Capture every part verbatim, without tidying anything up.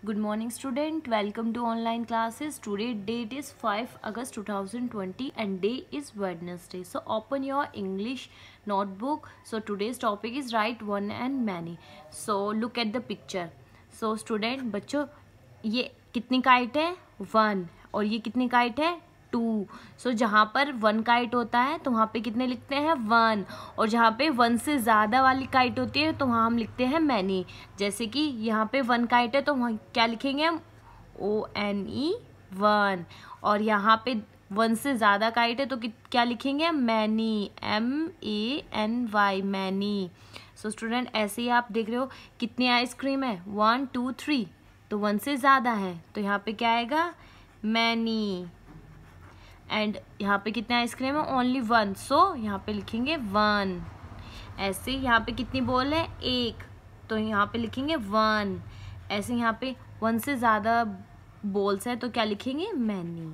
Good morning student, welcome to online classes. Today date is five August two thousand twenty and day is Wednesday. So open your English notebook. So today's topic is write one and many. So look at the picture. So student बच्चों ये कितनी kite है one और ये कितनी kite है to. So so, जहाँ पर वन काइट होता है तो वहाँ पे कितने लिखते हैं वन, और जहाँ पे वन से ज़्यादा वाली काइट होती है तो वहाँ हम लिखते हैं मैनी. जैसे कि यहाँ पे वन काइट है तो वहाँ क्या लिखेंगे हम ओ एन ई वन, और यहाँ पे वन से ज़्यादा काइट है तो क्या लिखेंगे many M A N Y many. So student ऐसे ही आप देख रहे हो कितनी आइसक्रीम है वन टू थ्री, तो वन से ज़्यादा है तो यहाँ पे क्या आएगा मैनी. एंड यहाँ पे कितने आइसक्रीम है ओनली वन, सो यहाँ पे लिखेंगे वन. ऐसे यहाँ पे कितनी बॉल है एक, तो यहाँ पे लिखेंगे वन. ऐसे यहाँ पे वन से ज़्यादा बॉल्स है तो क्या लिखेंगे many.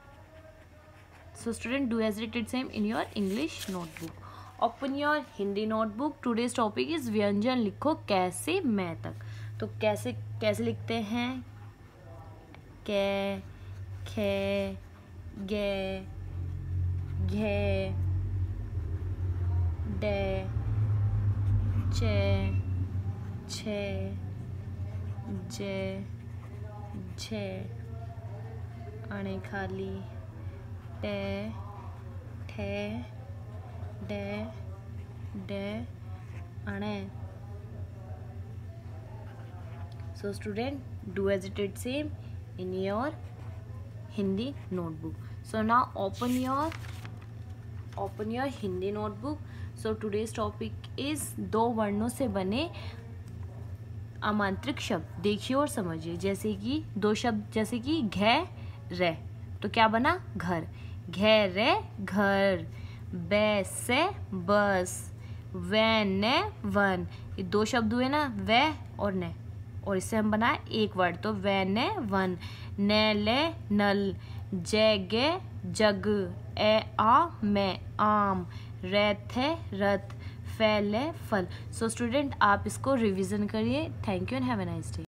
So student do as it same in your English notebook. Open your Hindi notebook. Today's topic is व्यंजन. लिखो कैसे मैं तक. तो कैसे कैसे लिखते हैं कै खे गे घे डे चे छे जे झे अणे खाली टे ठे डे डे अणे. So student, do as it is same in your Hindi notebook. So now open your open your Hindi notebook. So today's topic is दो वर्णों से बने आमंत्रित शब्द. देखिए और समझिए. जैसे कि दो शब्द, जैसे कि घे रे, तो क्या बना घर. घे रे घर. बै से बस. वैन ने वन. ये दो शब्द हुए ना, वे और ने, और इससे हम बनाए एक वर्ड, तो वैन वन. ने ले नल. जैगे जग. ए आ मैं आम. रैथे रथ. फैले फल. सो स्टूडेंट आप इसको रिवीजन करिए. Thank you and have a nice day.